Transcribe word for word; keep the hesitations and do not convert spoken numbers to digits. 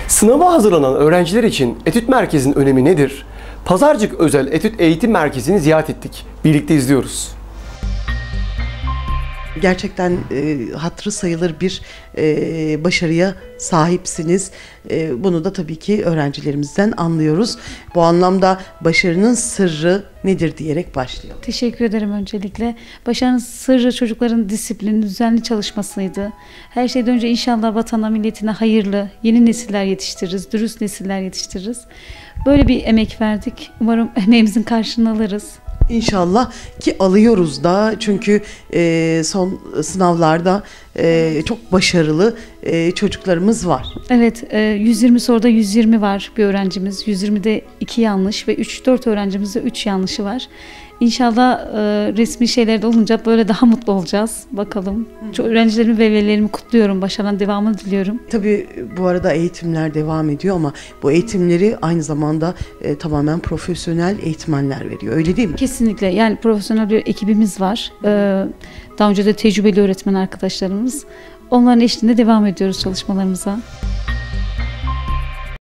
Sınava hazırlanan öğrenciler için etüt merkezinin önemi nedir? Pazarcık Özel Etüt Eğitim Merkezi'ni ziyaret ettik. Birlikte izliyoruz. Gerçekten e, hatırı sayılır bir e, başarıya sahipsiniz. E, bunu da tabii ki öğrencilerimizden anlıyoruz. Bu anlamda başarının sırrı nedir diyerek başlayalım. Teşekkür ederim öncelikle. Başarının sırrı çocukların disiplini, düzenli çalışmasıydı. Her şeyden önce inşallah vatana, milletine hayırlı, yeni nesiller yetiştiririz, dürüst nesiller yetiştiririz. Böyle bir emek verdik. Umarım emeğimizin karşılığını alırız. İnşallah ki alıyoruz da, çünkü e, son sınavlarda e, çok başarılı e, çocuklarımız var. Evet, e, yüz yirmi soruda yüz yirmi var bir öğrencimiz. yüz yirmide iki yanlış ve üç dört öğrencimizde üç yanlışı var. İnşallah e, resmi şeylerde olunca böyle daha mutlu olacağız. Bakalım. Çok öğrencilerimi ve velilerimi kutluyorum. Başarıların devamını diliyorum. Tabii bu arada eğitimler devam ediyor ama bu eğitimleri aynı zamanda e, tamamen profesyonel eğitmenler veriyor. Öyle değil mi? Kesinlikle. Yani profesyonel bir ekibimiz var. E, daha önce de tecrübeli öğretmen arkadaşlarımız. Onların eşliğinde devam ediyoruz çalışmalarımıza.